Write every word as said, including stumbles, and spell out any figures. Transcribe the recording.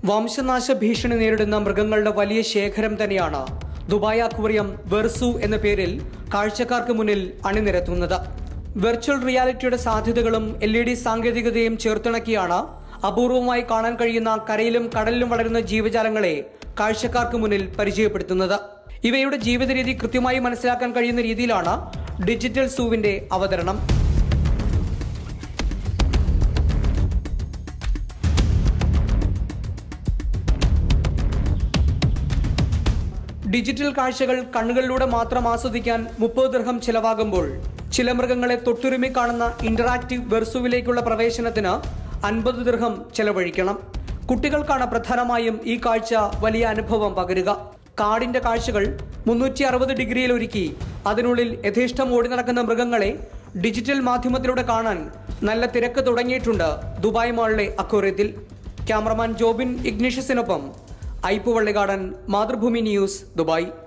വംശനാശ ഭീഷണി നേരിടുന്ന മൃഗങ്ങളുടെ വലിയ ശേഖരം തന്നെയാണ് ദുബായ് അക്വേറിയം വെർസു എന്ന പേരിൽ കാഴ്ചക്കാർക്ക് മുന്നിൽ അണിനിരത്തുന്നത്. വെർച്വൽ റിയാലിറ്റിയുടെ സാധ്യതകളും എൽ ഇ ഡി സാങ്കേതികതയും ചേർത്തിണക്കിയാണ് അപൂർവമായി കാണാൻ കഴിയുന്ന കരയിലും കടലിലും വളരുന്ന ജീവജാലങ്ങളെ കാഴ്ചക്കാർക്ക് മുന്നിൽ പരിചയപ്പെടുത്തുന്നത്. ഇവയുടെ ജീവിതരീതി കൃത്യമായി മനസ്സിലാക്കാൻ കഴിയുന്ന രീതിയിലാണ് ഡിജിറ്റൽ സൂവിന്റെ അവതരണം. ഡിജിറ്റൽ കാഴ്ചകൾ കണ്ണുകളിലൂടെ മാത്രം ആസ്വദിക്കാൻ മുപ്പത് ദിർഹം ചിലവാകുമ്പോൾ ചില മൃഗങ്ങളെ തൊട്ടുരുമി കാണുന്ന ഇന്ററാക്റ്റീവ് വെർസുവിലേക്കുള്ള പ്രവേശനത്തിന് അൻപത് ദിർഹം ചെലവഴിക്കണം. കുട്ടികൾക്കാണ് പ്രധാനമായും ഈ കാഴ്ച വലിയ അനുഭവം പകരുക. കാടിന്റെ കാഴ്ചകൾ മുന്നൂറ്റി അറുപത് ഡിഗ്രിയിൽ ഒരുക്കി അതിനുള്ളിൽ യഥേഷ്ടം ഓടി നടക്കുന്ന മൃഗങ്ങളെ ഡിജിറ്റൽ മാധ്യമത്തിലൂടെ കാണാൻ നല്ല തിരക്ക് തുടങ്ങിയിട്ടുണ്ട് ദുബായ് മാളിലെ അക്വേറിയത്തിൽ. ക്യാമറമാൻ ജോബിൻ ഇഗ്നീഷ്യസിനൊപ്പം ഐപ്പുവള്ളികാടൻ, മാതൃഭൂമി ന്യൂസ്, ദുബായ്.